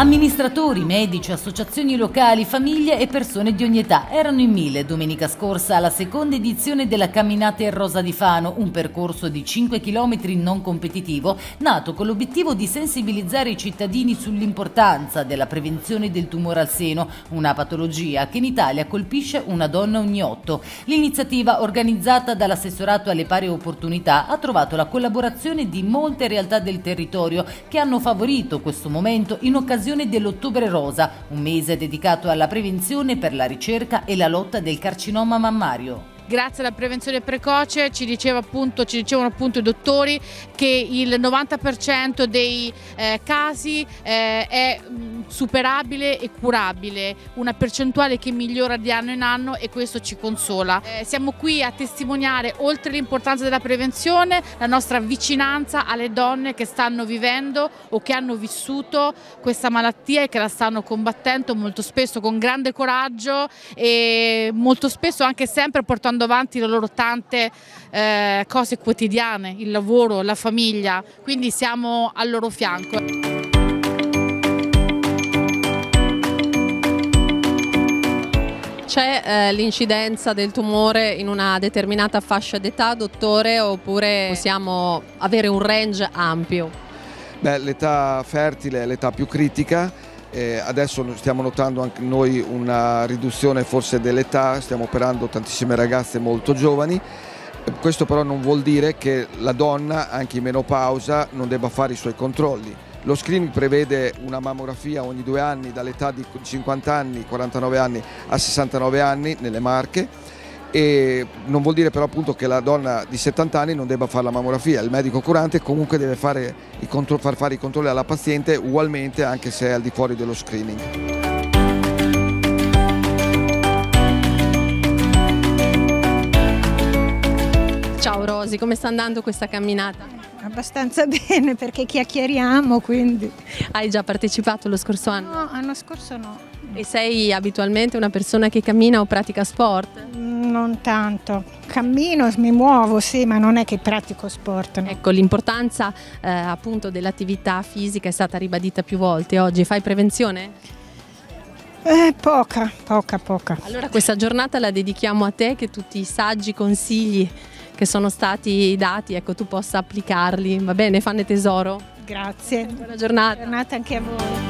Amministratori, medici, associazioni locali, famiglie e persone di ogni età erano in 1000 domenica scorsa alla seconda edizione della Camminata in Rosa di Fano, un percorso di 5 km non competitivo nato con l'obiettivo di sensibilizzare i cittadini sull'importanza della prevenzione del tumore al seno, una patologia che in Italia colpisce una donna ogni 8. L'iniziativa, organizzata dall'assessorato alle pari opportunità, ha trovato la collaborazione di molte realtà del territorio che hanno favorito questo momento in occasione dell'Ottobre Rosa, un mese dedicato alla prevenzione per la ricerca e la lotta del carcinoma mammario. Grazie alla prevenzione precoce ci dicevano appunto i dottori che il 90% dei casi è superabile e curabile, una percentuale che migliora di anno in anno e questo ci consola. Siamo qui a testimoniare, oltre l'importanza della prevenzione, la nostra vicinanza alle donne che stanno vivendo o che hanno vissuto questa malattia e che la stanno combattendo molto spesso con grande coraggio e molto spesso anche sempre portando avanti le loro tante cose quotidiane, il lavoro, la famiglia, quindi siamo al loro fianco. C'è l'incidenza del tumore in una determinata fascia d'età, dottore, oppure possiamo avere un range ampio? L'età fertile è l'età più critica. Adesso stiamo notando anche noi una riduzione forse dell'età, stiamo operando tantissime ragazze molto giovani. Questo però non vuol dire che la donna, anche in menopausa, non debba fare i suoi controlli. Lo screening prevede una mammografia ogni 2 anni dall'età di 50 anni, 49 anni a 69 anni nelle Marche. E non vuol dire però appunto che la donna di 70 anni non debba fare la mammografia. Il medico curante comunque deve far fare i controlli alla paziente ugualmente, anche se è al di fuori dello screening. Ciao Rosy, come sta andando questa camminata? Abbastanza bene, perché chiacchieriamo, quindi. Hai già partecipato lo scorso anno? No, l'anno scorso no. E sei abitualmente una persona che cammina o pratica sport? Non tanto. Cammino, mi muovo, sì, ma non è che pratico sport. No. Ecco, l'importanza appunto dell'attività fisica è stata ribadita più volte oggi. Fai prevenzione? Poca. Allora questa giornata la dedichiamo a te, che tutti i saggi consigli che sono stati dati, ecco, tu possa applicarli, va bene? Fanne tesoro. Grazie. Buona giornata. Buona giornata anche a voi.